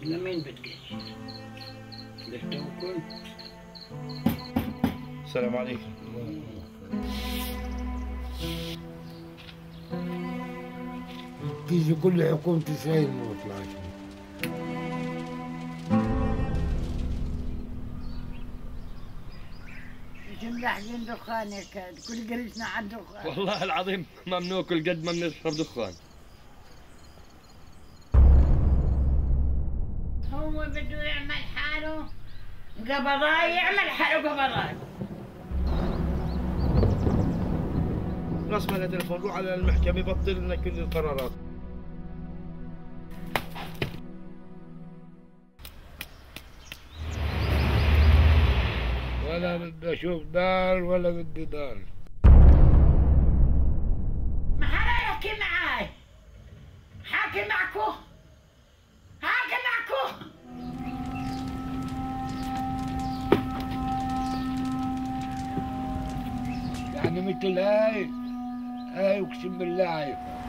لمين بتجيش؟ للتوكل. السلام عليكم. تيجي كل حكومة إسرائيل ما بطلعش. مش ملاحقين دخان يا كاد، كل قريتنا عن دخان. والله العظيم ما بناكل قد ما بنشرب دخان. هو بده يعمل حاله قبضاي، يعمل حاله قبضاي. رسمنا تليفون روح على المحكمة بطل لنا كل القرارات. ولا بدي أشوف دار ولا بدي دار. ما حدا يحكي معاي. حاكي معكو. حاكي معكو. يعني مثل هاي أقسم بالله عيب.